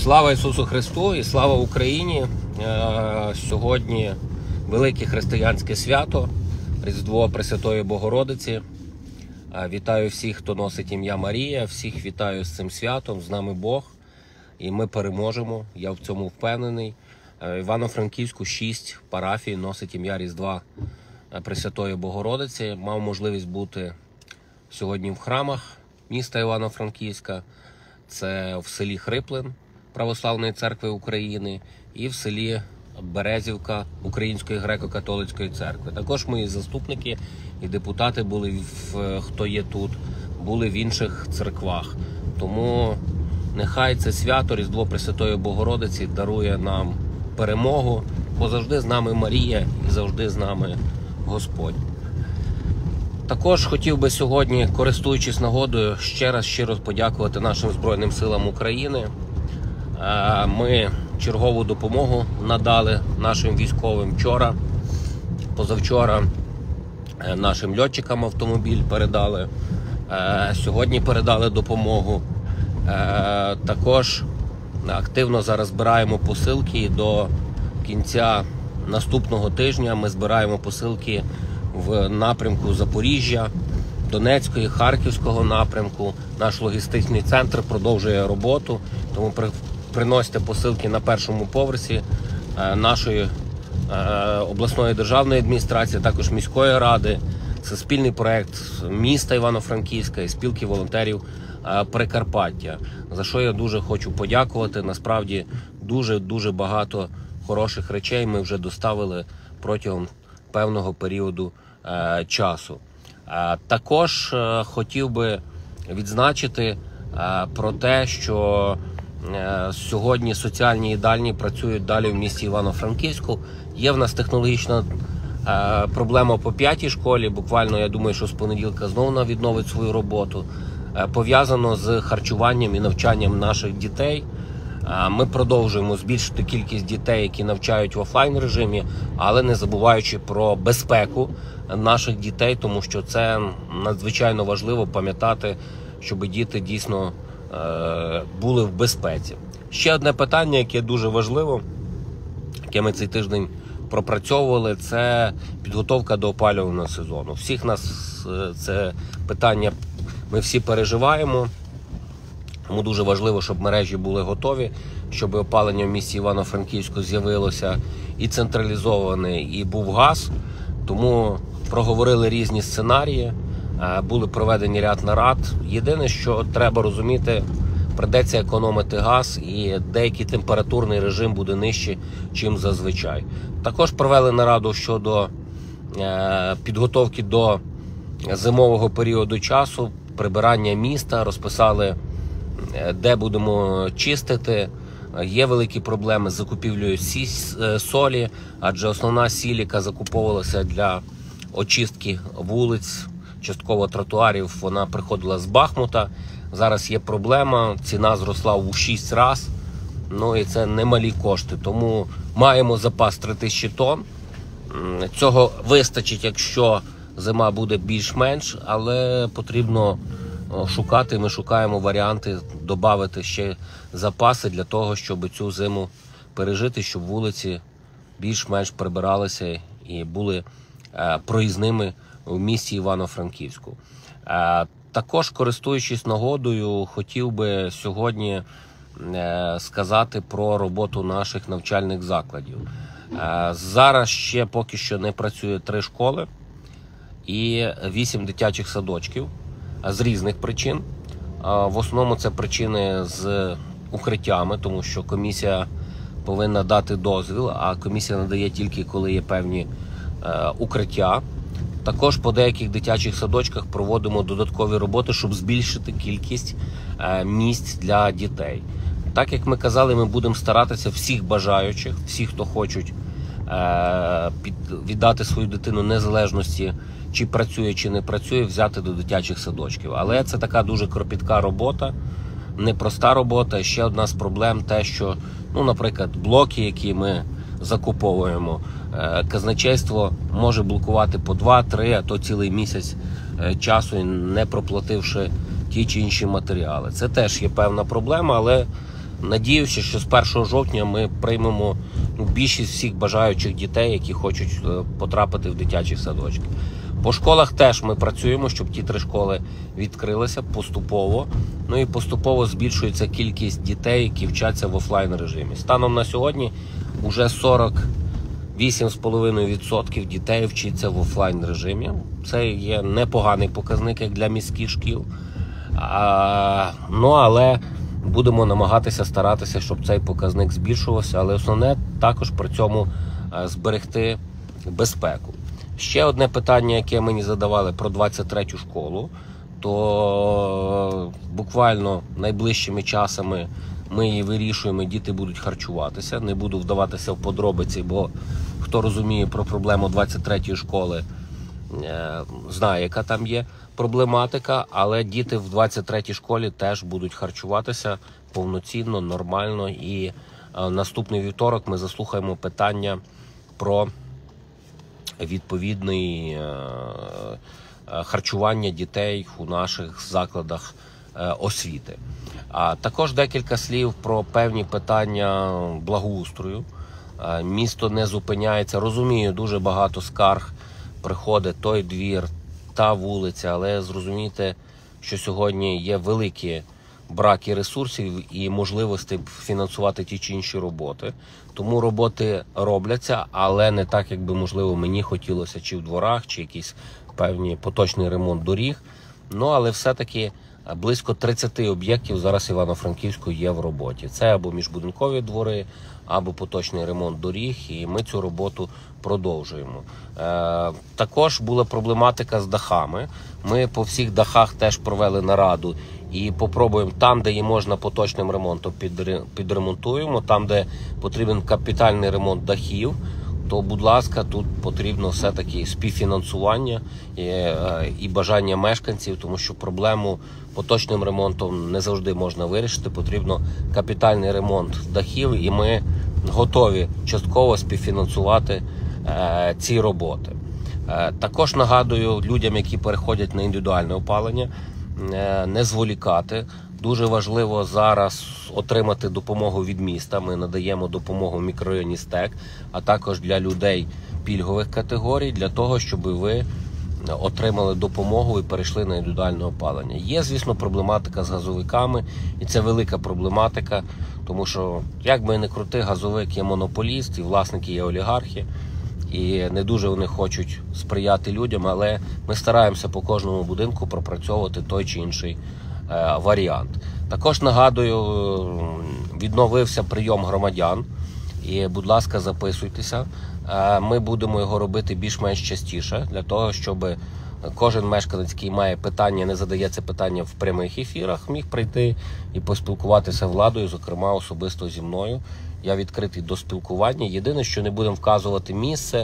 Слава Ісусу Христу і слава Україні! Сьогодні велике християнське свято, Різдво Пресвятої Богородиці. Вітаю всіх, хто носить ім'я Марія, всіх вітаю з цим святом, з нами Бог. І ми переможемо, я в цьому впевнений. Івано-Франківську 6 парафій носить ім'я Різдва Пресвятої Богородиці. Мав можливість бути сьогодні в храмах міста Івано-Франківська. Це в селі Хриплин Православної Церкви України і в селі Березівка Української греко-католицької церкви. Також мої заступники і депутати були, хто є тут, були в інших церквах. Тому нехай це свято, Різдво Пресвятої Богородиці, дарує нам перемогу, бо завжди з нами Марія і завжди з нами Господь. Також хотів би сьогодні, користуючись нагодою, ще раз щиро подякувати нашим Збройним силам України. Ми чергову допомогу надали нашим військовим вчора, позавчора нашим льотчикам автомобіль передали, сьогодні передали допомогу. Також активно зараз збираємо посилки і до кінця наступного тижня ми збираємо посилки в напрямку Запоріжжя, Донецького і Харківського напрямку. Наш логістичний центр продовжує роботу, тому приносите посилки на першому поверсі нашої обласної державної адміністрації, також міської ради. Це спільний проєкт міста Івано-Франківська і спілки волонтерів Прикарпаття, за що я дуже хочу подякувати. Насправді дуже багато хороших речей ми вже доставили протягом певного періоду часу. Також хотів би відзначити про те, що сьогодні соціальні їдальні працюють далі в місті Івано-Франківську. Є в нас технологічна проблема по 5-й школі, буквально, я думаю, що з понеділка знову вона відновить свою роботу. Пов'язано з харчуванням і навчанням наших дітей. Ми продовжуємо збільшити кількість дітей, які навчають в офлайн режимі, але не забуваючи про безпеку наших дітей, тому що це надзвичайно важливо пам'ятати, щоб діти дійсно були в безпеці. Ще одне питання, яке дуже важливо, яке ми цей тиждень пропрацьовували, це підготовка до опалювального сезону. Всіх нас це питання, ми всі переживаємо. Тому дуже важливо, щоб мережі були готові, щоб опалення в місті Івано-Франківську з'явилося і централізоване, і був газ. Тому проговорили різні сценарії, були проведені ряд нарад. Єдине, що треба розуміти, придеться економити газ і деякий температурний режим буде нижче, чим зазвичай. Також провели нараду щодо підготовки до зимового періоду часу, прибирання міста, розписали, де будемо чистити. Є великі проблеми з закупівлею солі, адже основна сіль, яка закуповувалася для очистки вулиць, частково тротуарів, вона приходила з Бахмута. Зараз є проблема, ціна зросла у 6 разів, ну і це немалі кошти. Тому маємо запас 3000 тонн. Цього вистачить, якщо зима буде більш-менш, але потрібно шукати, ми шукаємо варіанти додати ще запаси для того, щоб цю зиму пережити, щоб вулиці більш-менш прибиралися і були проїзними в місті Івано-Франківську. Також, користуючись нагодою, хотів би сьогодні сказати про роботу наших навчальних закладів. Зараз ще поки що не працює 3 школи і 8 дитячих садочків з різних причин. В основному це причини з укриттями, тому що комісія повинна дати дозвіл, а комісія надає тільки коли є певні укриття. Також по деяких дитячих садочках проводимо додаткові роботи, щоб збільшити кількість місць для дітей. Так як ми казали, ми будемо старатися всіх бажаючих, всіх, хто хочуть віддати свою дитину незалежності, чи працює, чи не працює, взяти до дитячих садочків. Але це така дуже кропітка робота, непроста робота. Ще одна з проблем те, що, наприклад, блоки, які ми закуповуємо, казначейство може блокувати по 2-3, а то цілий місяць часу, не проплативши ті чи інші матеріали. Це теж є певна проблема, але надіюся, що з 1 жовтня ми приймемо більшість всіх бажаючих дітей, які хочуть потрапити в дитячі садочки. По школах теж ми працюємо, щоб ті 3 школи відкрилися поступово. Ну і поступово збільшується кількість дітей, які вчаться в офлайн режимі. Станом на сьогодні вже 48,5% дітей вчиться в офлайн режимі. Це є непоганий показник як для міських шкіл. Але будемо намагатися старатися, щоб цей показник збільшувався. Але основне також при цьому зберегти безпеку. Ще одне питання, яке мені задавали про 23-ю школу, то буквально найближчими часами ми її вирішуємо, діти будуть харчуватися. Не буду вдаватися в подробиці, бо хто розуміє про проблему 23-ї школи, знає, яка там є проблематика, але діти в 23-й школі теж будуть харчуватися повноцінно, нормально. І наступний вівторок ми заслухаємо питання про відповідне харчування дітей у наших закладах освіти. А також декілька слів про певні питання благоустрою. Місто не зупиняється. Розумію, дуже багато скарг приходить той двір, та вулиця, але зрозумійте, що сьогодні є великі браки ресурсів і можливостей фінансувати ті чи інші роботи. Тому роботи робляться, але не так, як би, можливо, мені хотілося, чи в дворах, чи якийсь певний поточний ремонт доріг. Але все-таки близько 30 об'єктів зараз Івано-Франківську є в роботі. Це або міжбудинкові двори, або поточний ремонт доріг, і ми цю роботу продовжуємо. Також була проблематика з дахами. Ми по всіх дахах теж провели нараду і попробуємо там, де її можна поточним ремонтом, підремонтуємо. Там, де потрібен капітальний ремонт дахів, то, будь ласка, тут потрібно все-таки співфінансування і бажання мешканців, тому що проблему поточним ремонтом не завжди можна вирішити. Потрібно капітальний ремонт дахів, і ми готові частково співфінансувати ці роботи. Також нагадую людям, які переходять на індивідуальне опалення, не зволікати. Дуже важливо зараз отримати допомогу від міста. Ми надаємо допомогу в мікрорайоні СТЕК, а також для людей пільгових категорій, для того, щоб ви отримали допомогу і перейшли на індивідуальне опалення. Є, звісно, проблематика з газовиками, і це велика проблематика, тому що, як би не крути, газовик є монополіст, і власники є олігархи, і не дуже вони хочуть сприяти людям, але ми стараємося по кожному будинку пропрацьовувати той чи інший варіант. Також нагадую, відновився прийом громадян, і, будь ласка, записуйтеся. Ми будемо його робити більш-менш частіше, для того, щоб кожен мешканець, який має питання, не задає це питання в прямих ефірах, міг прийти і поспілкуватися владою, зокрема особисто зі мною. Я відкритий до спілкування. Єдине, що не будемо вказувати місце,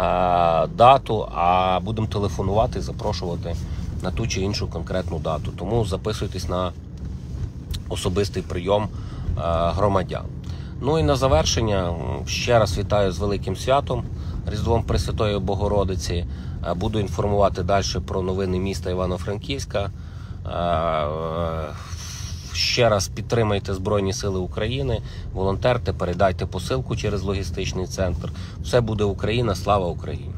дату, а будемо телефонувати і запрошувати на ту чи іншу конкретну дату. Тому записуйтесь на особистий прийом громадян. Ну і на завершення ще раз вітаю з великим святом, Різдвом Пресвятої Богородиці. Буду інформувати далі про новини міста Івано-Франківська. Ще раз підтримайте Збройні Сили України, волонтерте, передайте посилку через логістичний центр. Все буде Україна, слава Україні!